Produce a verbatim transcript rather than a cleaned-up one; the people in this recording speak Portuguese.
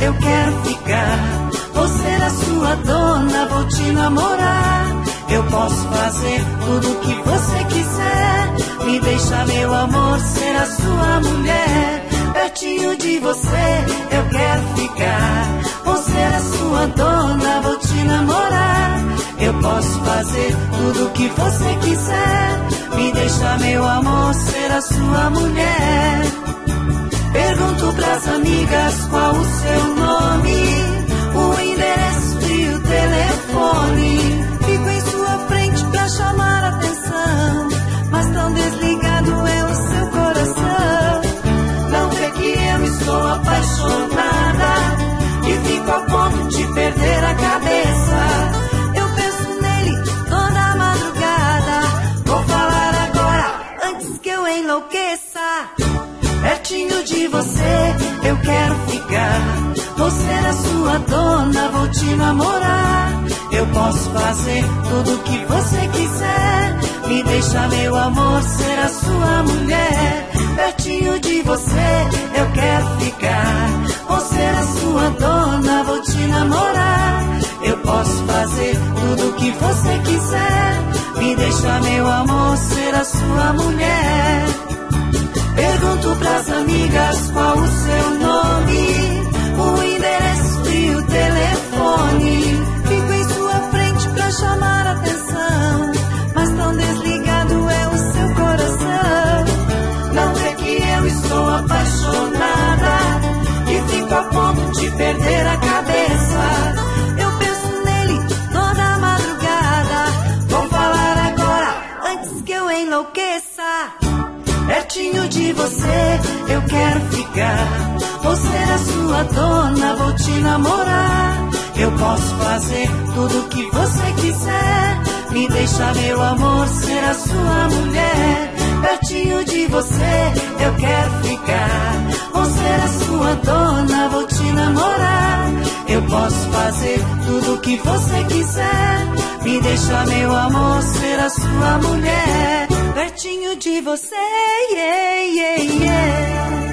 eu quero ficar. Vou ser a sua dona, vou te namorar. Eu posso fazer tudo o que você quiser. Me deixa, meu amor, ser a sua mulher. Pertinho de você eu quero ficar. Vou ser a sua dona, vou te namorar. Eu posso fazer tudo o que você quiser. Me deixa, meu amor, ser a sua mulher. Pergunto pras amigas qual o seu nome, o endereço e o telefone. Fico em sua frente pra chamar a atenção, mas tão desligado é o seu coração. Não vê que eu estou apaixonada e fico a ponto de perder a cabeça. Eu penso nele toda madrugada. Vou falar agora antes que eu enlouqueça. Pertinho de você eu quero ficar. Vou ser a sua dona, vou te namorar. Eu posso fazer tudo o que você quiser. Me deixa, meu amor, ser a sua mulher. Pertinho de você eu quero ficar. Vou ser a sua dona, vou te namorar. Eu posso fazer tudo o que você quiser. Me deixa, meu amor, ser a sua mulher. Pergunto pras amigas qual o seu nome, o endereço e o telefone. Fico em sua frente pra chamar a atenção, mas tão desligado é o seu coração. Não vê que eu estou apaixonada e fico a ponto de perder a cabeça. Eu penso nele toda madrugada. Vou falar agora antes que eu enlouqueça. Pertinho de você eu quero ficar. Vou ser a sua dona, vou te namorar. Eu posso fazer tudo o que você quiser. Me deixa, meu amor, ser a sua mulher. Pertinho de você eu quero ficar. Vou ser a sua dona, vou te namorar. Eu posso fazer tudo o que você quiser. Me deixa, meu amor, ser a sua mulher. Pertinho de você, yeah, yeah, yeah.